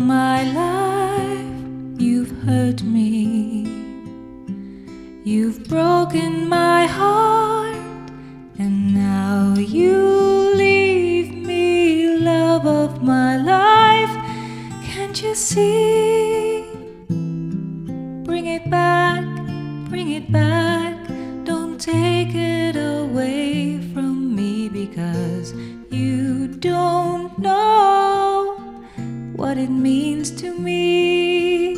my life, you've hurt me. You've broken my heart, and now you leave me. Love of my life, can't you see? Bring it back, bring it back. Don't take it away from me, because you don't know what it means to me.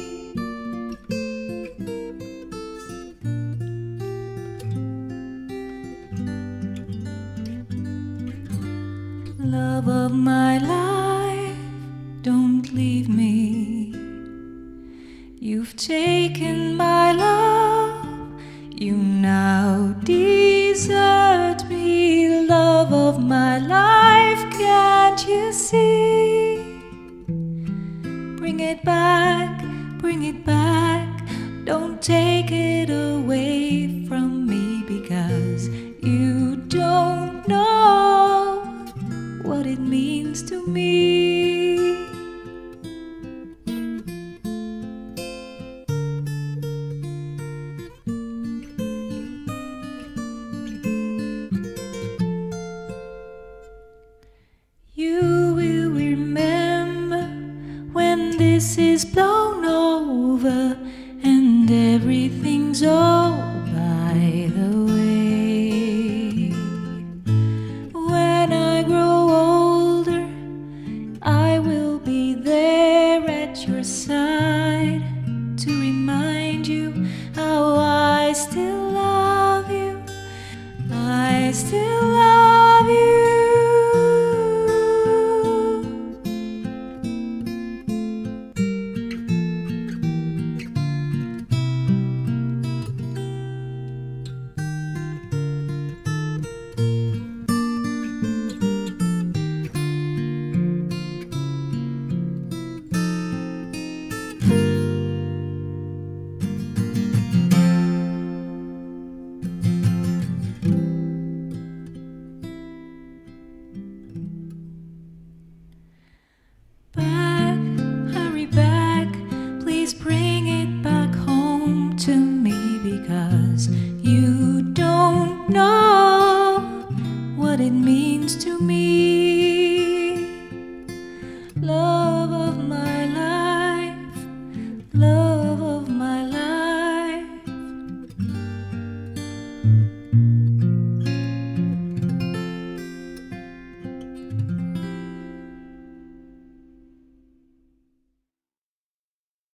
Love of my life, don't leave me. You've taken my love, you now desert me. Love of my life, can't you see? Bring it back, bring it back. Don't take it away from me, because you don't know what it means to me. You will remember when this is blown over and everything's all by the way. When I grow older, I will be there at your side to remind